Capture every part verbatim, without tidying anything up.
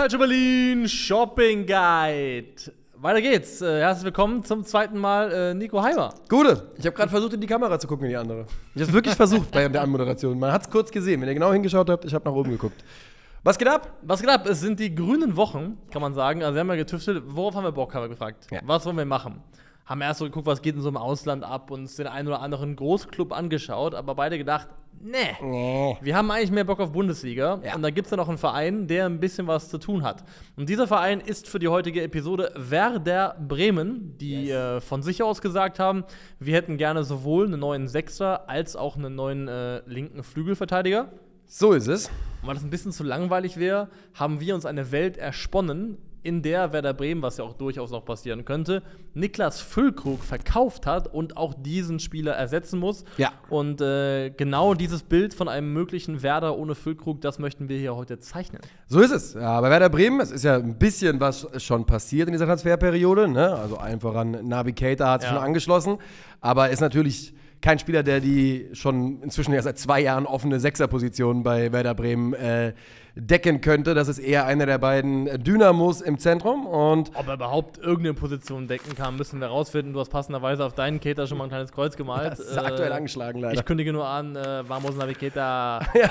Calcio Berlin Shopping Guide. Weiter geht's. Äh, herzlich willkommen zum zweiten Mal, äh, Nico Heimer. Gute. Ich habe gerade versucht, in die Kamera zu gucken, in die andere. Ich habe es wirklich versucht bei der Anmoderation. Man hat es kurz gesehen. Wenn ihr genau hingeschaut habt, ich habe nach oben geguckt. Was geht ab? Was geht ab? Es sind die grünen Wochen, kann man sagen. Also wir haben ja getüftelt. Worauf haben wir Bock, haben wir gefragt. Ja. Was wollen wir machen? Haben erst so geguckt, was geht in so einem Ausland ab und uns den einen oder anderen Großclub angeschaut, aber beide gedacht, nee, nee. Wir haben eigentlich mehr Bock auf Bundesliga. Ja. Und da gibt es ja noch einen Verein, der ein bisschen was zu tun hat. Und dieser Verein ist für die heutige Episode Werder Bremen, die yes. äh, von sich aus gesagt haben, wir hätten gerne sowohl einen neuen Sechser als auch einen neuen äh, linken Flügelverteidiger. So ist es. Und weil das ein bisschen zu langweilig wäre, haben wir uns eine Welt ersponnen, in der Werder Bremen, was ja auch durchaus noch passieren könnte, Niklas Füllkrug verkauft hat und auch diesen Spieler ersetzen muss. Ja. Und äh, genau dieses Bild von einem möglichen Werder ohne Füllkrug, das möchten wir hier heute zeichnen. So ist es. Ja, bei Werder Bremen, es ist ja ein bisschen was schon passiert in dieser Transferperiode. Ne? Also allen voran Naby Keita hat sich ja. schon angeschlossen. Aber ist natürlich kein Spieler, der die schon inzwischen ja seit zwei Jahren offene Sechserposition bei Werder Bremen äh, decken könnte. Das ist eher einer der beiden Dynamos im Zentrum. Und ob er überhaupt irgendeine Position decken kann, müssen wir rausfinden. Du hast passenderweise auf deinen Keita schon mal ein kleines Kreuz gemalt. Das ist äh, aktuell angeschlagen, leider. Ich kündige nur an, äh, Vamos Naby Keita. Ja.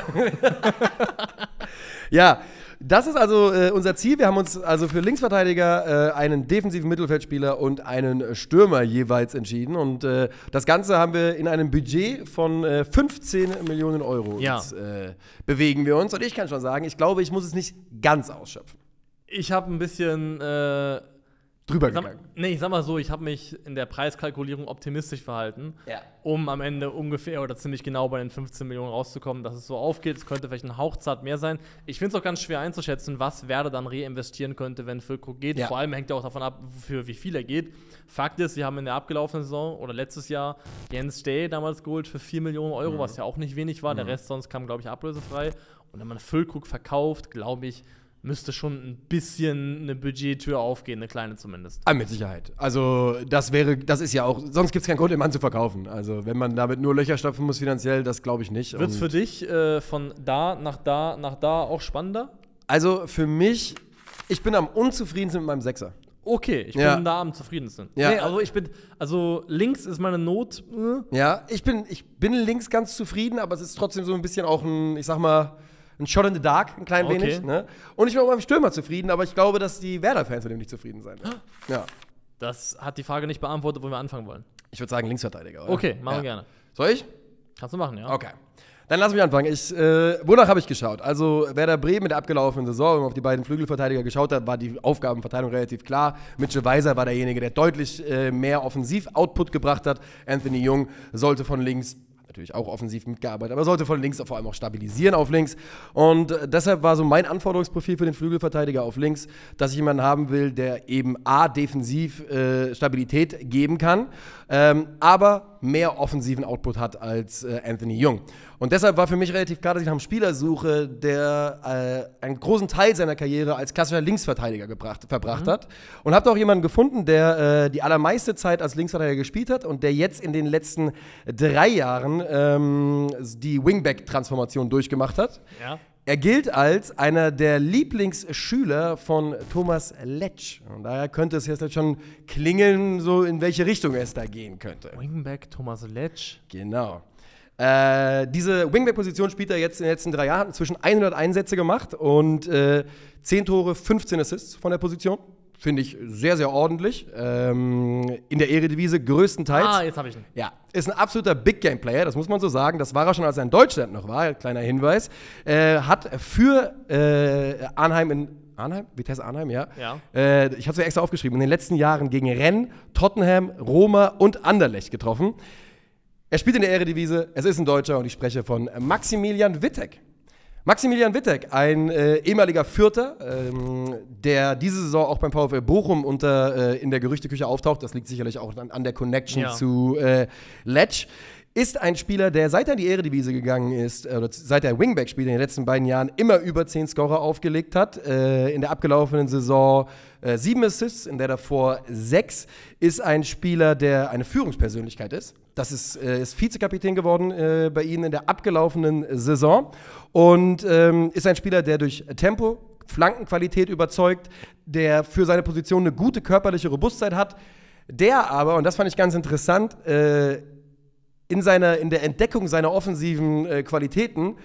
Ja, das ist also äh, unser Ziel. Wir haben uns also für Linksverteidiger äh, einen defensiven Mittelfeldspieler und einen Stürmer jeweils entschieden. Und äh, das Ganze haben wir in einem Budget von äh, fünfzehn Millionen Euro. Ja. Jetzt, äh, bewegen wir uns. Und ich kann schon sagen, ich glaube, ich muss es nicht ganz ausschöpfen. Ich habe ein bisschen äh drüber sag, gegangen. Nee, ich sag mal so, ich habe mich in der Preiskalkulierung optimistisch verhalten, ja. um am Ende ungefähr oder ziemlich genau bei den fünfzehn Millionen rauszukommen, dass es so aufgeht. Es könnte vielleicht ein Hauchzart mehr sein. Ich finde es auch ganz schwer einzuschätzen, was Werder dann reinvestieren könnte, wenn Füllkrug geht. Ja. Vor allem hängt ja auch davon ab, für wie viel er geht. Fakt ist, sie haben in der abgelaufenen Saison oder letztes Jahr Jens Stay damals geholt für vier Millionen Euro, mhm. was ja auch nicht wenig war. Mhm. Der Rest sonst kam, glaube ich, ablösefrei. Und wenn man Füllkrug verkauft, glaube ich, müsste schon ein bisschen eine Budgettür aufgehen, eine kleine zumindest. Ah, mit Sicherheit. Also das wäre, das ist ja auch, sonst gibt es keinen Grund, den Mann zu verkaufen. Also wenn man damit nur Löcher stopfen muss finanziell, das glaube ich nicht. Wird es für dich äh, von da nach da nach da auch spannender? Also für mich, ich bin am unzufriedensten mit meinem Sechser. Okay, ich bin ja. da am zufriedensten. Ja. Nee, also ich bin, also links ist meine Not. Äh. Ja, ich bin, ich bin links ganz zufrieden, aber es ist trotzdem so ein bisschen auch ein, ich sag mal, ein Shot in the dark, ein klein okay. wenig. Ne? Und ich bin auch beim Stürmer zufrieden, aber ich glaube, dass die Werder-Fans mit dem nicht zufrieden sein werden. Ja. Das hat die Frage nicht beantwortet, wo wir anfangen wollen. Ich würde sagen Linksverteidiger, oder? Okay, machen ja. wir gerne. Soll ich? Kannst du machen, ja. Okay. Dann lass mich anfangen. Ich, äh, wonach habe ich geschaut? Also Werder Bremen mit der abgelaufenen Saison, wenn man auf die beiden Flügelverteidiger geschaut hat, war die Aufgabenverteilung relativ klar. Mitchell Weiser war derjenige, der deutlich äh, mehr Offensiv-Output gebracht hat. Anthony Jung sollte von links natürlich auch offensiv mitgearbeitet, aber sollte von links vor allem auch stabilisieren auf links. Und äh, deshalb war so mein Anforderungsprofil für den Flügelverteidiger auf links, dass ich jemanden haben will, der eben A, defensiv äh, Stabilität geben kann, ähm, aber mehr offensiven Output hat als äh, Anthony Jung. Und deshalb war für mich relativ klar, dass ich nach einem Spieler suche, der äh, einen großen Teil seiner Karriere als klassischer Linksverteidiger gebracht, verbracht mhm. hat. Und habe auch jemanden gefunden, der äh, die allermeiste Zeit als Linksverteidiger gespielt hat und der jetzt in den letzten drei Jahren ähm, die Wingback-Transformation durchgemacht hat. Ja. Er gilt als einer der Lieblingsschüler von Thomas Letsch. Und daher könnte es jetzt schon klingeln, so in welche Richtung es da gehen könnte. Wingback Thomas Letsch. Genau. Äh, diese Wingback-Position spielt er jetzt in den letzten drei Jahren, hat inzwischen hundert Einsätze gemacht und äh, zehn Tore, fünfzehn Assists von der Position. Finde ich sehr, sehr ordentlich. Ähm, in der Eredivisie größtenteils. Ah, jetzt habe ich ihn. Ja, ist ein absoluter Big-Game-Player, das muss man so sagen. Das war er schon, als er in Deutschland noch war, kleiner Hinweis. Äh, hat für äh, Arnheim in Arnheim? Vitesse Arnheim, ja. ja. Äh, ich habe es ja extra aufgeschrieben. In den letzten Jahren gegen Rennes, Tottenham, Roma und Anderlecht getroffen. Er spielt in der Eredivisie, es ist ein Deutscher und ich spreche von Maximilian Wittek. Maximilian Wittek, ein äh, ehemaliger Fürther, ähm, der diese Saison auch beim VfL Bochum unter, äh, in der Gerüchteküche auftaucht. Das liegt sicherlich auch an, an der Connection ja. zu äh, Letsch. Ist ein Spieler, der seit er in die Eredivisie gegangen ist, oder seit er Wingback spielt in den letzten beiden Jahren, immer über zehn Scorer aufgelegt hat. Äh, in der abgelaufenen Saison äh, sieben Assists, in der davor sechs. Ist ein Spieler, der eine Führungspersönlichkeit ist. Das ist, äh, ist Vizekapitän geworden äh, bei ihnen in der abgelaufenen Saison. Und ähm, ist ein Spieler, der durch Tempo, Flankenqualität überzeugt, der für seine Position eine gute körperliche Robustheit hat, der aber, und das fand ich ganz interessant, äh, in, seiner, in der Entdeckung seiner offensiven äh, Qualitäten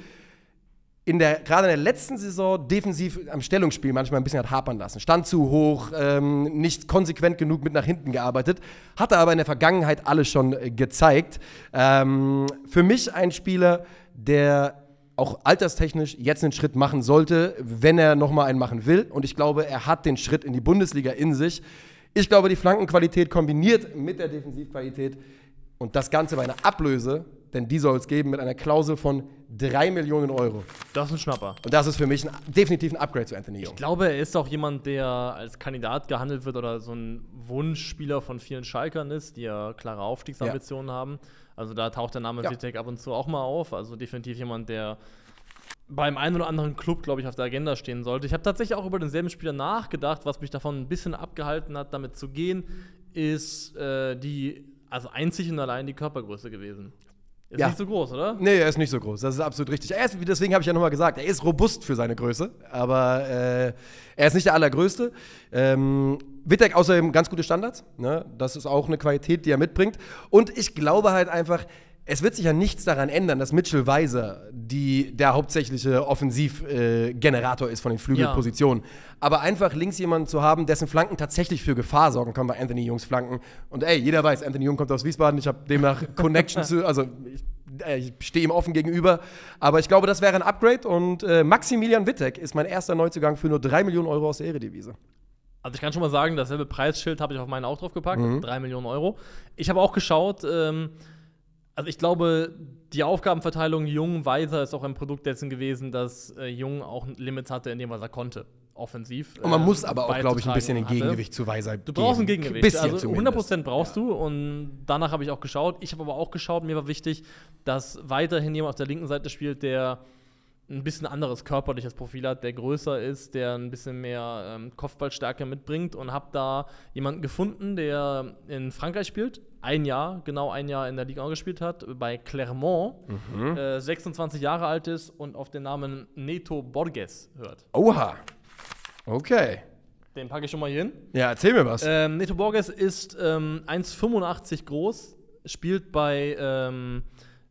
in der, gerade in der letzten Saison defensiv am Stellungsspiel manchmal ein bisschen hat hapern lassen. Stand zu hoch, ähm, nicht konsequent genug mit nach hinten gearbeitet, hatte aber in der Vergangenheit alles schon äh, gezeigt. Ähm, für mich ein Spieler, der auch alterstechnisch jetzt einen Schritt machen sollte, wenn er nochmal einen machen will. Und ich glaube, er hat den Schritt in die Bundesliga in sich. Ich glaube, die Flankenqualität kombiniert mit der Defensivqualität und das Ganze bei einer Ablöse, denn die soll es geben mit einer Klausel von drei Millionen Euro. Das ist ein Schnapper. Und das ist für mich ein, definitiv ein Upgrade zu Anthony Jung. Ich glaube, er ist auch jemand, der als Kandidat gehandelt wird oder so ein Wunschspieler von vielen Schalkern ist, die ja klare Aufstiegsambitionen ja. haben. Also da taucht der Name ja. Vitek ab und zu auch mal auf. Also definitiv jemand, der beim einen oder anderen Club, glaube ich, auf der Agenda stehen sollte. Ich habe tatsächlich auch über denselben Spieler nachgedacht. Was mich davon ein bisschen abgehalten hat, damit zu gehen, ist äh, die, also einzig und allein die Körpergröße gewesen. Ist ja. nicht so groß, oder? Nee, er ist nicht so groß. Das ist absolut richtig. Er ist, deswegen habe ich ja nochmal gesagt, er ist robust für seine Größe, aber äh, er ist nicht der Allergrößte. Ähm, Vitek außerdem ganz gute Standards. Ne? Das ist auch eine Qualität, die er mitbringt. Und ich glaube halt einfach, es wird sich ja nichts daran ändern, dass Mitchell Weiser die, der hauptsächliche Offensivgenerator äh, ist von den Flügelpositionen. Ja. Aber einfach links jemanden zu haben, dessen Flanken tatsächlich für Gefahr sorgen kann bei Anthony Jungs Flanken. Und ey, jeder weiß, Anthony Jung kommt aus Wiesbaden, ich habe demnach Connection zu, also ich, äh, ich stehe ihm offen gegenüber. Aber ich glaube, das wäre ein Upgrade und äh, Maximilian Vitek ist mein erster Neuzugang für nur drei Millionen Euro aus der Eredivisie. Also ich kann schon mal sagen, dasselbe Preisschild habe ich auf meinen auch drauf gepackt, Mhm. drei Millionen Euro. Ich habe auch geschaut, ähm, also ich glaube, die Aufgabenverteilung Jung-Weiser ist auch ein Produkt dessen gewesen, dass äh, Jung auch Limits hatte in dem, was er konnte, offensiv. Und man äh, muss aber auch, glaube ich, ein bisschen ein hatte. Gegengewicht zu Weiser geben. Du brauchst ein Gegengewicht, bisschen also hundert Prozent zumindest. brauchst ja. du und danach habe ich auch geschaut. Ich habe aber auch geschaut, mir war wichtig, dass weiterhin jemand auf der linken Seite spielt, der ein bisschen anderes körperliches Profil hat, der größer ist, der ein bisschen mehr ähm, Kopfballstärke mitbringt und habe da jemanden gefunden, der in Frankreich spielt, ein Jahr, genau ein Jahr in der Liga gespielt hat, bei Clermont, Mhm. äh, sechsundzwanzig Jahre alt ist und auf den Namen Neto Borges hört. Oha. Okay. Den packe ich schon mal hier hin. Ja, erzähl mir was. Ähm, Neto Borges ist ähm, eins Komma fünfundachtzig groß, spielt bei ähm,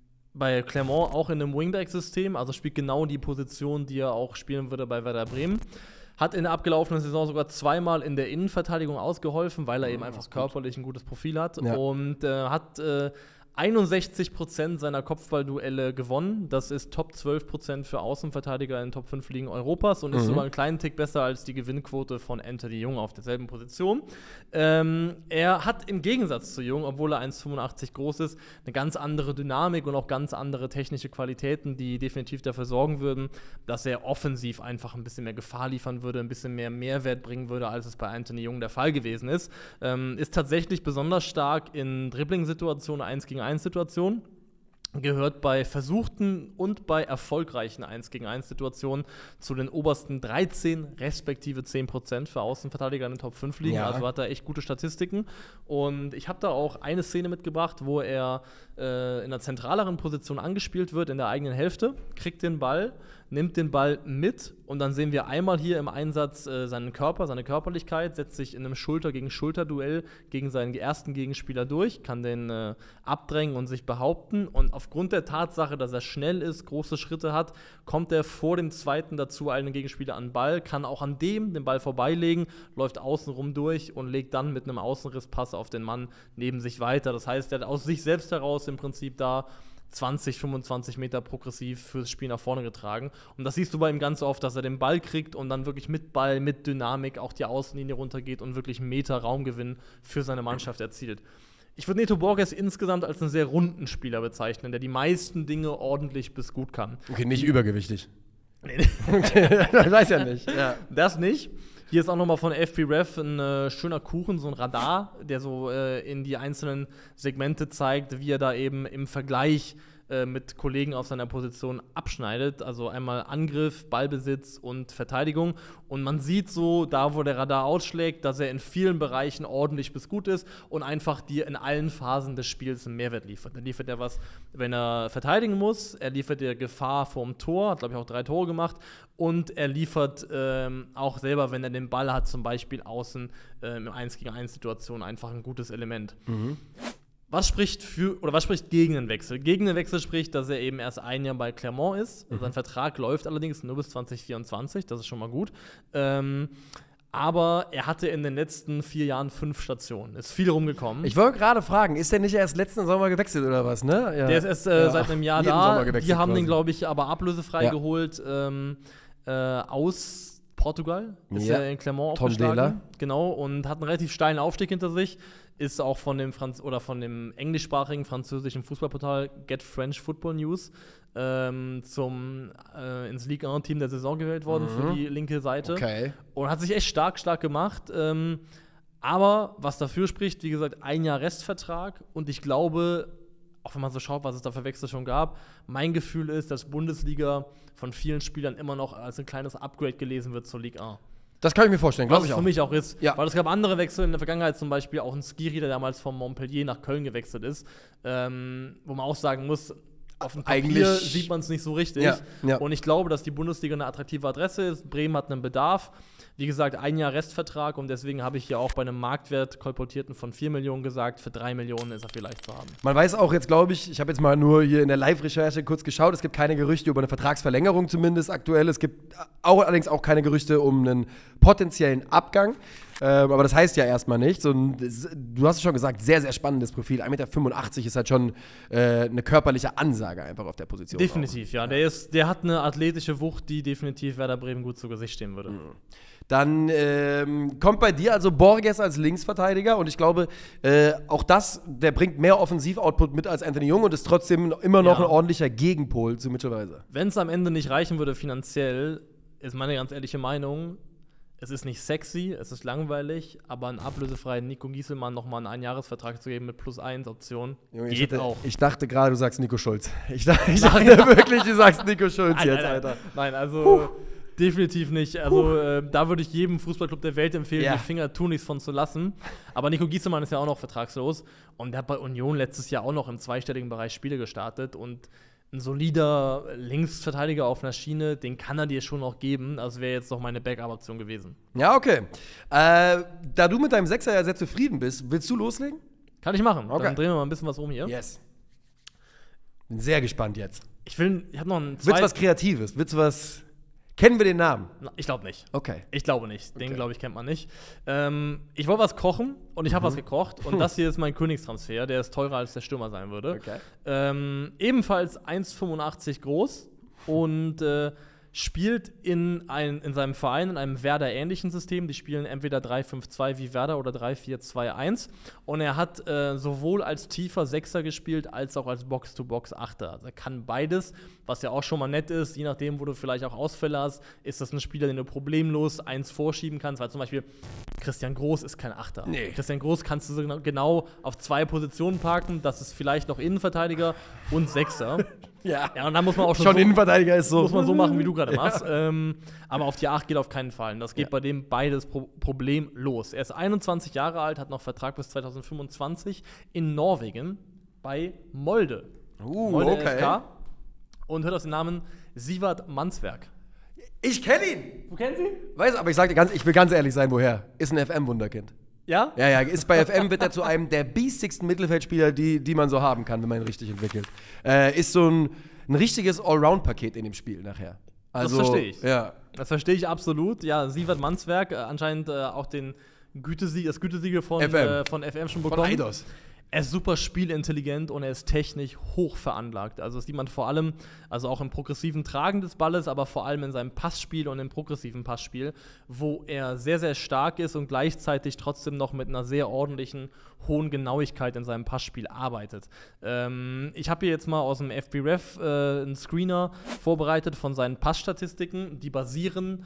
bei Clermont auch in einem Wingback-System, also spielt genau die Position, die er auch spielen würde bei Werder Bremen. Hat in der abgelaufenen Saison sogar zweimal in der Innenverteidigung ausgeholfen, weil er eben einfach körperlich ein gutes Profil hat. Ja. Und äh, hat äh, einundsechzig Prozent seiner Kopfballduelle gewonnen. Das ist Top zwölf Prozent für Außenverteidiger in Top fünf Ligen Europas und ist Mhm. sogar einen kleinen Tick besser als die Gewinnquote von Anthony Jung auf derselben Position. Ähm, er hat im Gegensatz zu Jung, obwohl er eins Komma fünfundachtzig groß ist, eine ganz andere Dynamik und auch ganz andere technische Qualitäten, die definitiv dafür sorgen würden, dass er offensiv einfach ein bisschen mehr Gefahr liefern würde, ein bisschen mehr Mehrwert bringen würde, als es bei Anthony Jung der Fall gewesen ist. Ähm, ist tatsächlich besonders stark in Dribbling-Situationen, eins gegen eins Situationen. Gehört bei versuchten und bei erfolgreichen eins gegen eins Situationen zu den obersten dreizehn respektive zehn Prozent für Außenverteidiger in den Top fünf Ligen. Ja. Also hat er echt gute Statistiken. Und ich habe da auch eine Szene mitgebracht, wo er äh, in einer zentraleren Position angespielt wird, in der eigenen Hälfte, kriegt den Ball, nimmt den Ball mit und dann sehen wir einmal hier im Einsatz äh, seinen Körper, seine Körperlichkeit, setzt sich in einem Schulter-gegen-Schulter-Duell gegen seinen ersten Gegenspieler durch, kann den äh, abdrängen und sich behaupten und aufgrund der Tatsache, dass er schnell ist, große Schritte hat, kommt er vor dem zweiten dazu einen Gegenspieler an den Ball, kann auch an dem den Ball vorbeilegen, läuft außenrum durch und legt dann mit einem Außenrisspass auf den Mann neben sich weiter. Das heißt, er hat aus sich selbst heraus im Prinzip da zwanzig, fünfundzwanzig Meter progressiv fürs Spiel nach vorne getragen. Und das siehst du bei ihm ganz oft, dass er den Ball kriegt und dann wirklich mit Ball, mit Dynamik auch die Außenlinie runtergeht und wirklich Meter Raumgewinn für seine Mannschaft erzielt. Ich würde Neto Borges insgesamt als einen sehr runden Spieler bezeichnen, der die meisten Dinge ordentlich bis gut kann. Okay, nicht übergewichtig. Nee, Okay, ich weiß ja nicht. Ja. das nicht. Hier ist auch nochmal von F B Ref ein äh, schöner Kuchen, so ein Radar, der so äh, in die einzelnen Segmente zeigt, wie er da eben im Vergleich äh, mit Kollegen auf seiner Position abschneidet. Also einmal Angriff, Ballbesitz und Verteidigung. Und man sieht so, da wo der Radar ausschlägt, dass er in vielen Bereichen ordentlich bis gut ist und einfach dir in allen Phasen des Spiels einen Mehrwert liefert. Er liefert ja was, wenn er verteidigen muss, er liefert dir Gefahr vorm Tor, hat glaube ich auch drei Tore gemacht und er liefert ähm, auch selber, wenn er den Ball hat, zum Beispiel außen äh, in eins gegen eins Situationen einfach ein gutes Element. Mhm. Was spricht für oder was spricht gegen den Wechsel? Gegen den Wechsel spricht, dass er eben erst ein Jahr bei Clermont ist. Mhm. Sein Vertrag läuft allerdings nur bis zwanzig vierundzwanzig, das ist schon mal gut. Ähm, aber er hatte in den letzten vier Jahren fünf Stationen. Ist viel rumgekommen. Ich wollte gerade fragen, ist der nicht erst letzten Sommer gewechselt oder was, ne? Ja. Der ist erst äh, ja. seit einem Jahr da. Die haben quasi den, glaube ich, aber ablösefrei ja. geholt ähm, äh, aus Portugal. Ist ja, ja in Clermont aufgeschlagen. Genau, und hat einen relativ steilen Aufstieg hinter sich. Ist auch von dem Franz oder von dem englischsprachigen französischen Fußballportal Get French Football News ähm, zum äh, ins Ligue eins Team der Saison gewählt worden mhm. für die linke Seite. Okay. Und hat sich echt stark, stark gemacht. Ähm, aber was dafür spricht, wie gesagt, ein Jahr Restvertrag. Und ich glaube, auch wenn man so schaut, was es da für Wechsel schon gab, mein Gefühl ist, dass Bundesliga von vielen Spielern immer noch als ein kleines Upgrade gelesen wird zur Ligue eins. Das kann ich mir vorstellen, glaube ich auch. Was für mich auch ist, ja. Weil es gab andere Wechsel in der Vergangenheit, zum Beispiel auch ein Skiri, der damals von Montpellier nach Köln gewechselt ist, ähm, wo man auch sagen muss, auf dem Papier Eigentlich sieht man es nicht so richtig. Ja, ja. Und ich glaube, dass die Bundesliga eine attraktive Adresse ist. Bremen hat einen Bedarf. Wie gesagt, ein Jahr Restvertrag und deswegen habe ich hier auch bei einem Marktwert kolportierten von vier Millionen gesagt, für drei Millionen ist er vielleicht zu haben. Man weiß auch jetzt, glaube ich, ich habe jetzt mal nur hier in der Live-Recherche kurz geschaut, es gibt keine Gerüchte über eine Vertragsverlängerung zumindest aktuell. Es gibt auch, allerdings auch keine Gerüchte um einen potenziellen Abgang. Ähm, aber das heißt ja erstmal nichts. Und du hast es schon gesagt, sehr, sehr spannendes Profil. ein Meter fünfundachtzig ist halt schon äh, eine körperliche Ansage einfach auf der Position. Definitiv, auch. ja. Der, ist, der hat eine athletische Wucht, die definitiv Werder Bremen gut zu Gesicht stehen würde. Mhm. Dann ähm, kommt bei dir also Borges als Linksverteidiger und ich glaube, äh, auch das, der bringt mehr Offensiv-Output mit als Anthony Jung und ist trotzdem immer noch ja. ein ordentlicher Gegenpol zu Mitchell Weiser. Wenn es am Ende nicht reichen würde finanziell, ist meine ganz ehrliche Meinung, es ist nicht sexy, es ist langweilig, aber einen ablösefreien Nico Gieselmann nochmal einen Einjahresvertrag zu geben mit plus eins Option, Junge, geht ich hatte, auch. Ich dachte gerade, du sagst Nico Schulz. Ich dachte, ich dachte wirklich, du sagst Nico Schulz nein, jetzt, nein, Alter. Nein, also Puh. definitiv nicht. Also äh, da würde ich jedem Fußballclub der Welt empfehlen, ja. die Finger tunlichst von zu lassen. Aber Nico Gieselmann ist ja auch noch vertragslos und der hat bei Union letztes Jahr auch noch im zweistelligen Bereich Spiele gestartet und ein solider Linksverteidiger auf einer Schiene, den kann er dir schon noch geben. Also wäre jetzt noch meine Backup-Option gewesen. Ja, okay. Äh, da du mit deinem Sechser ja sehr zufrieden bist, willst du loslegen? Kann ich machen. Okay. Dann drehen wir mal ein bisschen was um hier. Yes. Bin sehr gespannt jetzt. Ich will, ich habe noch einen Willst du was Kreatives? Willst du was... Kennen wir den Namen? Ich glaube nicht. Okay. Ich glaube nicht. Den, okay. glaube ich, kennt man nicht. Ähm, ich wollte was kochen und ich habe mhm. was gekocht. Und das hier ist mein Königstransfer. Der ist teurer, als der Stürmer sein würde. Okay. Ähm, ebenfalls eins Komma fünfundachtzig groß und äh, spielt in, ein, in seinem Verein in einem Werder-ähnlichen System. Die spielen entweder drei fünf zwei wie Werder oder drei vier zwei eins. Und er hat äh, sowohl als tiefer Sechser gespielt, als auch als Box-to-Box-Achter. Also er kann beides, was ja auch schon mal nett ist. Je nachdem, wo du vielleicht auch Ausfälle hast, ist das ein Spieler, den du problemlos eins vorschieben kannst. Weil zum Beispiel Christian Groß ist kein Achter. Nee. Christian Groß kannst du so genau auf zwei Positionen parken. Das ist vielleicht noch Innenverteidiger und Sechser. Ja. Ja, und dann muss man auch schon, schon so, Innenverteidiger ist so. Muss man so machen, wie du gerade machst. Ja. Ähm, aber auf die acht geht auf keinen Fall. Und das geht ja. bei dem beides pro problemlos. Er ist einundzwanzig Jahre alt, hat noch Vertrag bis zweitausendfünfundzwanzig in Norwegen bei Molde. Uh, Molde okay. F K. Und hört aus dem Namen Sivert Mannswerk. Ich kenne ihn. Du kennst ihn? Weiß, aber ich sag dir ganz, ich will ganz ehrlich sein, woher? Ist ein F M-Wunderkind. Ja? Ja, ja, ist bei F M wird er zu einem der biestigsten Mittelfeldspieler, die, die man so haben kann, wenn man ihn richtig entwickelt. Äh, ist so ein, ein richtiges Allround-Paket in dem Spiel nachher. Also, das verstehe ich. Ja. Das verstehe ich absolut. Ja, Sivert Mannswerk, äh, anscheinend äh, auch den Gütesieg, das Gütesiegel von F M, äh, von F M schon bekommen. Von Eidos. Er ist super spielintelligent und er ist technisch hoch veranlagt. Also das sieht man vor allem, also auch im progressiven Tragen des Balles, aber vor allem in seinem Passspiel und im progressiven Passspiel, wo er sehr, sehr stark ist und gleichzeitig trotzdem noch mit einer sehr ordentlichen, hohen Genauigkeit in seinem Passspiel arbeitet. Ähm, ich habe hier jetzt mal aus dem F B ref äh, einen Screener vorbereitet von seinen Passstatistiken. Die basieren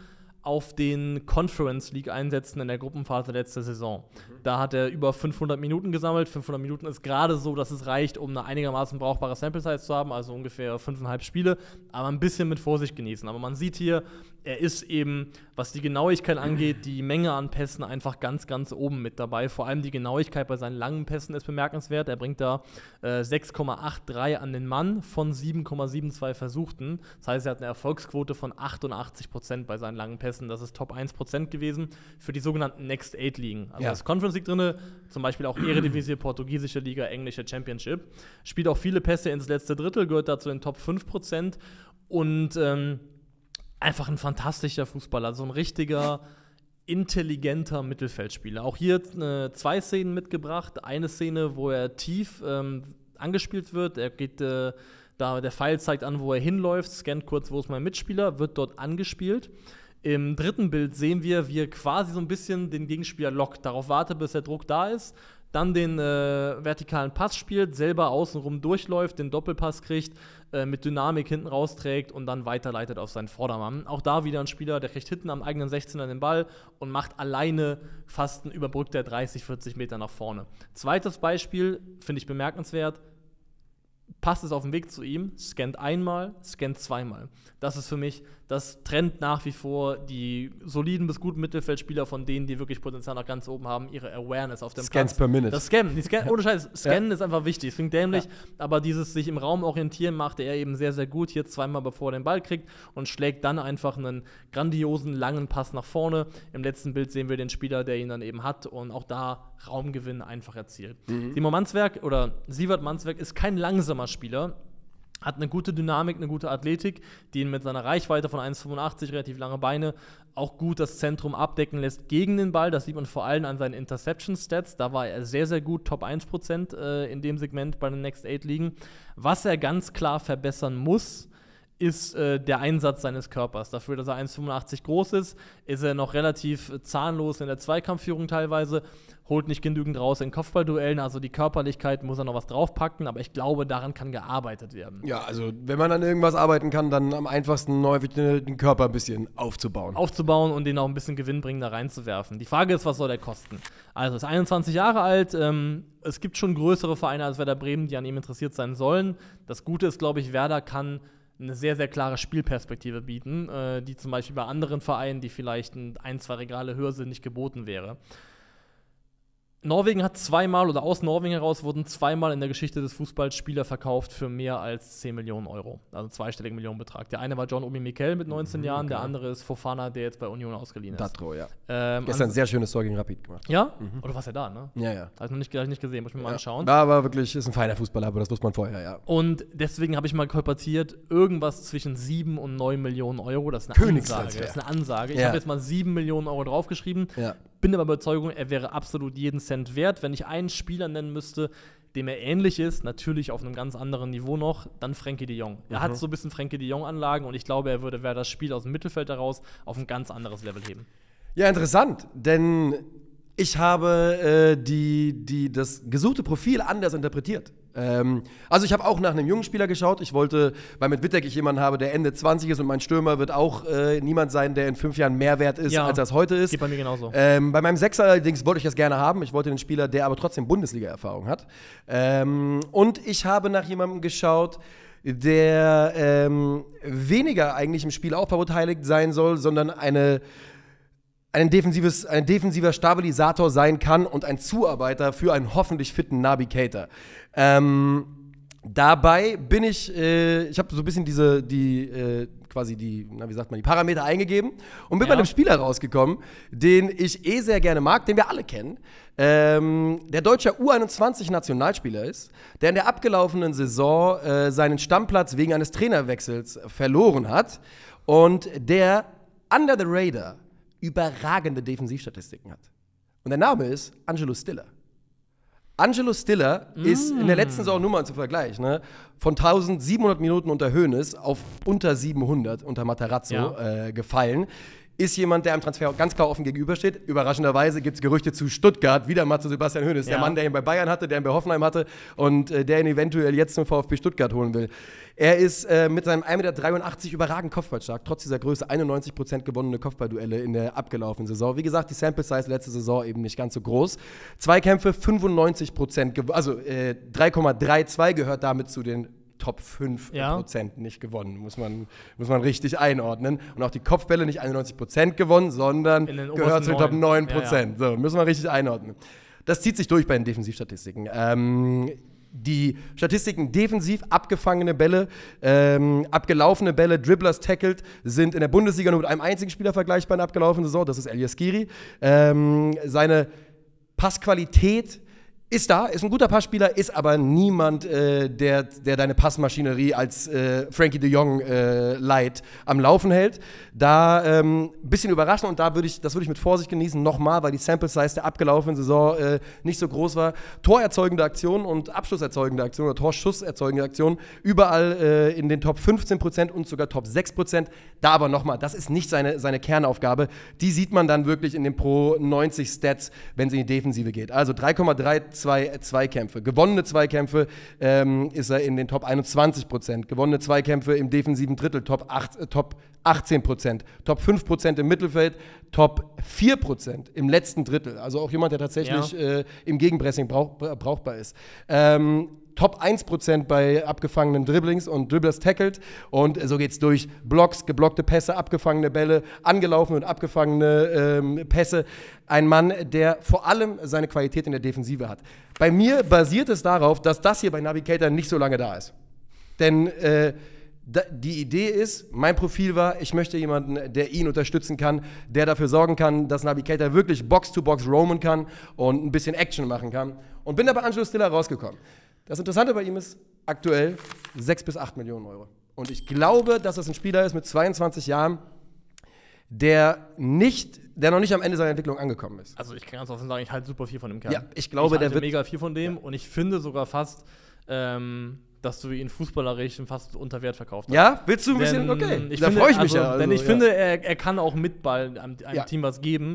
auf den Conference League Einsätzen in der Gruppenphase letzte Saison. Mhm. Da hat er über fünfhundert Minuten gesammelt. fünfhundert Minuten ist gerade so, dass es reicht, um eine einigermaßen brauchbare Sample Size zu haben, also ungefähr fünfeinhalb Spiele, aber ein bisschen mit Vorsicht genießen. Aber man sieht hier, er ist eben, was die Genauigkeit angeht, die Menge an Pässen einfach ganz, ganz oben mit dabei. Vor allem die Genauigkeit bei seinen langen Pässen ist bemerkenswert. Er bringt da äh, sechs Komma dreiundachtzig an den Mann von sieben Komma zweiundsiebzig versuchten. Das heißt, er hat eine Erfolgsquote von achtundachtzig Prozent bei seinen langen Pässen. Das ist Top eins Prozent gewesen für die sogenannten Next Eight Ligen. Also ja. das Conference League drin, zum Beispiel auch Eredivisie, portugiesische Liga, englische Championship. Spielt auch viele Pässe ins letzte Drittel, gehört dazu in den Top fünf Prozent und ähm, einfach ein fantastischer Fußballer, so ein richtiger, intelligenter Mittelfeldspieler. Auch hier äh, zwei Szenen mitgebracht. Eine Szene, wo er tief ähm, angespielt wird. Er geht, äh, da der Pfeil zeigt an, wo er hinläuft, scannt kurz, wo ist mein Mitspieler, wird dort angespielt. Im dritten Bild sehen wir, wie er quasi so ein bisschen den Gegenspieler lockt, darauf wartet, bis der Druck da ist, dann den äh, vertikalen Pass spielt, selber außenrum durchläuft, den Doppelpass kriegt, äh, mit Dynamik hinten rausträgt und dann weiterleitet auf seinen Vordermann. Auch da wieder ein Spieler, der kriegt hinten am eigenen sechzehner den Ball und macht alleine fast einen überbrückt der dreißig, vierzig Meter nach vorne. Zweites Beispiel, finde ich bemerkenswert, Pass ist auf dem Weg zu ihm, scannt einmal, scannt zweimal. Das ist für mich, das trennt nach wie vor die soliden bis guten Mittelfeldspieler von denen, die wirklich Potenzial nach ganz oben haben, ihre Awareness auf dem Scans Platz. per Minute. Das Scannen, die Scan, ohne Scheiß, Scannen ja. ist einfach wichtig, es klingt dämlich, ja. aber dieses sich im Raum orientieren macht er eben sehr, sehr gut, hier zweimal bevor er den Ball kriegt und schlägt dann einfach einen grandiosen, langen Pass nach vorne. Im letzten Bild sehen wir den Spieler, der ihn dann eben hat und auch da Raumgewinn einfach erzielt. Mhm. Timo Manswerk oder Sievert Manswerk ist kein langsamer Spieler, hat eine gute Dynamik, eine gute Athletik, die ihn mit seiner Reichweite von eins Komma fünfundachtzig, relativ lange Beine, auch gut das Zentrum abdecken lässt gegen den Ball. Das sieht man vor allem an seinen Interception-Stats. Da war er sehr, sehr gut, Top eins Prozent äh, in dem Segment bei den Next Eight Ligen. Was er ganz klar verbessern muss, ist äh, der Einsatz seines Körpers. Dafür, dass er eins Komma fünfundachtzig groß ist, ist er noch relativ zahnlos in der Zweikampfführung teilweise, holt nicht genügend raus in Kopfballduellen, also die Körperlichkeit muss er noch was draufpacken, aber ich glaube, daran kann gearbeitet werden. Ja, also wenn man an irgendwas arbeiten kann, dann am einfachsten neu den Körper ein bisschen aufzubauen. Aufzubauen und den auch ein bisschen gewinnbringender reinzuwerfen. Die Frage ist, was soll der kosten? Also, er ist einundzwanzig Jahre alt, ähm, es gibt schon größere Vereine als Werder Bremen, die an ihm interessiert sein sollen. Das Gute ist, glaube ich, Werder kann eine sehr, sehr klare Spielperspektive bieten, äh, die zum Beispiel bei anderen Vereinen, die vielleicht ein, ein, zwei Regale höher sind, nicht geboten wäre. Norwegen hat zweimal, oder aus Norwegen heraus, wurden zweimal in der Geschichte des Fußballs Spieler verkauft für mehr als zehn Millionen Euro. Also zweistelligen Millionenbetrag. Der eine war John Obi Mikel mit neunzehn mhm, Jahren, okay. Der andere ist Fofana, der jetzt bei Union ausgeliehen ist. Datro, ja. Ähm, Gestern ein sehr schönes Tor gegen Rapid gemacht. Ja? Mhm. Oh, du warst ja da, ne? Ja, ja. Habe ich noch nicht, hab ich nicht gesehen, muss ich mir ja. mal anschauen. Da war wirklich, ist ein feiner Fußballer, aber das wusste man vorher, ja. Und deswegen habe ich mal kolportiert, irgendwas zwischen sieben und neun Millionen Euro. Das ist eine Ansage. Das ist eine Ansage. Ich ja. habe jetzt mal sieben Millionen Euro draufgeschrieben. Ja. Bin aber Überzeugung, er wäre absolut jeden Cent wert. Wenn ich einen Spieler nennen müsste, dem er ähnlich ist, natürlich auf einem ganz anderen Niveau noch, dann Frenkie de Jong. Er mhm. hat so ein bisschen Frenkie de Jong-Anlagen und ich glaube, er würde wer das Spiel aus dem Mittelfeld heraus auf ein ganz anderes Level heben. Ja, interessant, denn ich habe äh, die, die, das gesuchte Profil anders interpretiert. Ähm, also ich habe auch nach einem jungen Spieler geschaut. Ich wollte, weil mit Wittek ich jemanden habe, der Ende zwanzig ist und mein Stürmer wird auch äh, niemand sein, der in fünf Jahren mehr wert ist, ja, als er es heute ist. Geht bei mir genauso. Ähm, bei meinem Sechser allerdings wollte ich das gerne haben. Ich wollte einen Spieler, der aber trotzdem Bundesliga-Erfahrung hat. Ähm, und ich habe nach jemandem geschaut, der ähm, weniger eigentlich im Spielaufbau beteiligt sein soll, sondern eine Ein, defensives, ein defensiver Stabilisator sein kann und ein Zuarbeiter für einen hoffentlich fitten Naby Keita. Ähm, dabei bin ich, äh, ich habe so ein bisschen diese, die, äh, quasi die, na, wie sagt man, die Parameter eingegeben und bin ja. bei einem Spieler rausgekommen, den ich eh sehr gerne mag, den wir alle kennen, ähm, der deutscher U einundzwanzig-Nationalspieler ist, der in der abgelaufenen Saison äh, seinen Stammplatz wegen eines Trainerwechsels verloren hat und der under the radar überragende Defensivstatistiken hat. Und der Name ist Angelo Stiller. Angelo Stiller mm. ist in der letzten Saison, nur mal zum Vergleich, ne, von eintausendsiebenhundert Minuten unter Hoeneß auf unter siebenhundert unter Materazzo ja. äh, gefallen. ist jemand, der am Transfer ganz klar offen gegenübersteht. Überraschenderweise gibt es Gerüchte zu Stuttgart, wieder mal zu Sebastian Hoeneß, ja. der Mann, der ihn bei Bayern hatte, der ihn bei Hoffenheim hatte und äh, der ihn eventuell jetzt zum VfB Stuttgart holen will. Er ist äh, mit seinem ein Meter dreiundachtzig überragend kopfballstark, trotz dieser Größe einundneunzig Prozent gewonnene Kopfballduelle in der abgelaufenen Saison. Wie gesagt, die Sample Size letzte Saison eben nicht ganz so groß. Zweikämpfe fünfundneunzig Prozent, also äh, drei Komma zweiunddreißig gehört damit zu den Top fünf Prozent ja. nicht gewonnen, muss man, muss man richtig einordnen. Und auch die Kopfbälle nicht einundneunzig Prozent gewonnen, sondern gehört zu den Top neun Prozent. Ja, ja. So, müssen wir richtig einordnen. Das zieht sich durch bei den Defensivstatistiken. Ähm, die Statistiken defensiv, abgefangene Bälle, ähm, abgelaufene Bälle, Dribblers tackled, sind in der Bundesliga nur mit einem einzigen Spieler vergleichbar in der abgelaufenen Saison, das ist Elias Skiri. Ähm, seine Passqualität ist da, ist ein guter Passspieler, ist aber niemand, äh, der, der deine Passmaschinerie als äh, Frankie de Jong äh, Light am Laufen hält. Da ein ähm, bisschen überraschend und da würde ich, das würde ich mit Vorsicht genießen, nochmal, weil die Sample Size der abgelaufenen Saison äh, nicht so groß war. Torerzeugende Aktionen und Abschlusserzeugende Aktionen oder Torschusserzeugende Aktionen überall äh, in den Top fünfzehn Prozent und sogar Top sechs Prozent. Da aber nochmal, das ist nicht seine, seine Kernaufgabe. Die sieht man dann wirklich in den Pro neunzig Stats, wenn es in die Defensive geht. Also drei Komma dreiunddreißig Zwei Zweikämpfe. Gewonnene Zweikämpfe ähm, ist er in den Top einundzwanzig Prozent. Gewonnene Zweikämpfe im defensiven Drittel Top, acht, äh, Top achtzehn Prozent. Top fünf Prozent im Mittelfeld, Top vier Prozent im letzten Drittel. Also auch jemand, der tatsächlich ja. äh, im Gegenpressing brauch, brauchbar ist. Ähm, Top eins Prozent bei abgefangenen Dribblings und Dribblers tackled. Und so geht's durch. Blocks, geblockte Pässe, abgefangene Bälle, angelaufene und abgefangene ähm, Pässe. Ein Mann, der vor allem seine Qualität in der Defensive hat. Bei mir basiert es darauf, dass das hier bei Naby Keita nicht so lange da ist. Denn äh, die Idee ist, mein Profil war, ich möchte jemanden, der ihn unterstützen kann, der dafür sorgen kann, dass Naby Keita wirklich Box-to-Box roamen kann und ein bisschen Action machen kann. Und bin da bei Angelo Stiller rausgekommen. Das Interessante bei ihm ist aktuell sechs bis acht Millionen Euro. Und ich glaube, dass das ein Spieler ist mit zweiundzwanzig Jahren, der nicht, der noch nicht am Ende seiner Entwicklung angekommen ist. Also ich kann ganz offen sagen, ich halte super viel von dem Kerl. Ja, ich glaube, ich halte der wird mega viel von dem ja. und ich finde sogar fast, ähm, dass du ihn fußballerisch fast unter Wert verkauft hast. Ja, willst du ein denn bisschen, okay, ich da finde, freue ich mich also, ja. Also, denn ich ja. finde, er, er kann auch mit Ball einem, einem ja. Team was geben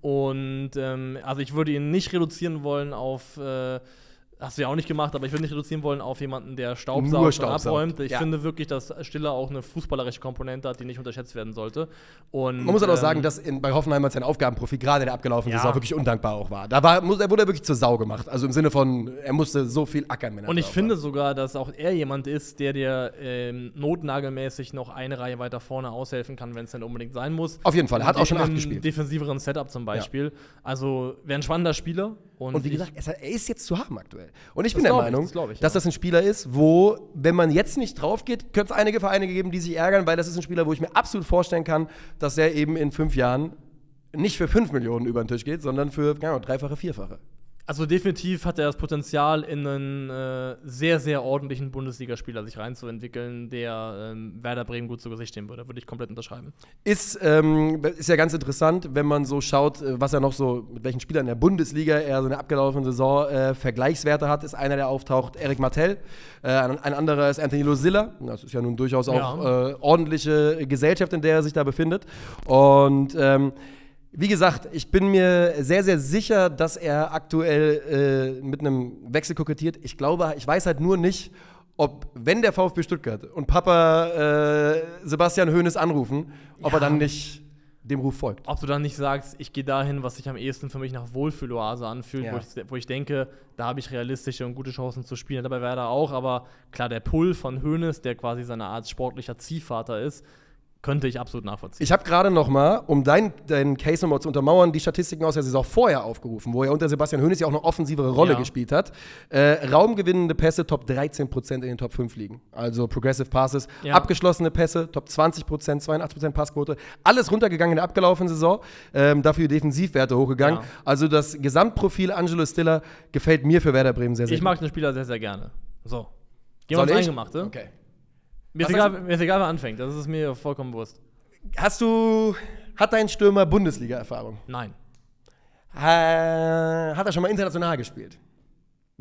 und ähm, also ich würde ihn nicht reduzieren wollen auf äh, hast du ja auch nicht gemacht, aber ich würde nicht reduzieren wollen auf jemanden, der Staubsaugt und abräumt. Ich ja. finde wirklich, dass Stiller auch eine fußballerische Komponente hat, die nicht unterschätzt werden sollte. Und, man muss halt auch ähm, sagen, dass in, bei Hoffenheim sein Aufgabenprofil gerade in der abgelaufenen ja. Saison wirklich undankbar auch war. Da war, muss, er wurde wirklich zur Sau gemacht. Also im Sinne von, er musste so viel ackern. Und ich finde war. sogar, dass auch er jemand ist, der dir ähm, notnagelmäßig noch eine Reihe weiter vorne aushelfen kann, wenn es denn unbedingt sein muss. Auf jeden Fall, er hat auch schon acht gespielt. Im defensiveren Setup zum Beispiel. Ja. Also wäre ein spannender Spieler. Und, und wie ich, gesagt, er ist jetzt zu haben aktuell. Und ich bin der Meinung, ich, das ich, dass ja. das ein Spieler ist, wo, wenn man jetzt nicht drauf geht, könnte es einige Vereine geben, die sich ärgern, weil das ist ein Spieler, wo ich mir absolut vorstellen kann, dass er eben in fünf Jahren nicht für fünf Millionen über den Tisch geht, sondern für ja, dreifache, vierfache. Also definitiv hat er das Potenzial, in einen äh, sehr, sehr ordentlichen Bundesligaspieler sich reinzuentwickeln, der ähm, Werder Bremen gut zu Gesicht stehen würde. Würde ich komplett unterschreiben. Ist, ähm, ist ja ganz interessant, wenn man so schaut, was er noch so, mit welchen Spielern in der Bundesliga er so eine abgelaufene Saison äh, Vergleichswerte hat, ist einer, der auftaucht, Eric Martel. Äh, ein, ein anderer ist Anthony Losilla. Das ist ja nun durchaus auch ja. äh, ordentliche Gesellschaft, in der er sich da befindet. Und ähm, wie gesagt, ich bin mir sehr, sehr sicher, dass er aktuell äh, mit einem Wechsel kokettiert. Ich glaube, ich weiß halt nur nicht, ob, wenn der VfB Stuttgart und Papa äh, Sebastian Hoeneß anrufen, ob ja. er dann nicht dem Ruf folgt. Ob du dann nicht sagst, ich gehe dahin, was sich am ehesten für mich nach Wohlfühloase anfühlt, ja. wo, ich, wo ich denke, da habe ich realistische und gute Chancen zu spielen. Dabei wäre er auch, aber klar, der Pull von Hoeneß, der quasi seine Art sportlicher Ziehvater ist, könnte ich absolut nachvollziehen. Ich habe gerade noch mal, um deinen dein Case nochmal zu untermauern, die Statistiken aus der Saison vorher aufgerufen, wo er unter Sebastian Hoeneß ja auch eine offensivere Rolle ja. gespielt hat. Äh, raumgewinnende Pässe, Top dreizehn Prozent in den Top fünf liegen. Also Progressive Passes. Ja. Abgeschlossene Pässe, Top zwanzig Prozent, zweiundachtzig Prozent Passquote. Alles runtergegangen in der abgelaufenen Saison. Ähm, dafür die Defensivwerte hochgegangen. Ja. Also das Gesamtprofil Angelo Stiller gefällt mir für Werder Bremen sehr, sehr ich gut. mag den Spieler sehr, sehr gerne. So. Gehen wir ins Eingemachte. Okay. Mir ist, egal, mir ist egal, wer anfängt. Das ist mir vollkommen bewusst. Hast du, hat dein Stürmer Bundesliga-Erfahrung? Nein. Äh, hat er schon mal international gespielt?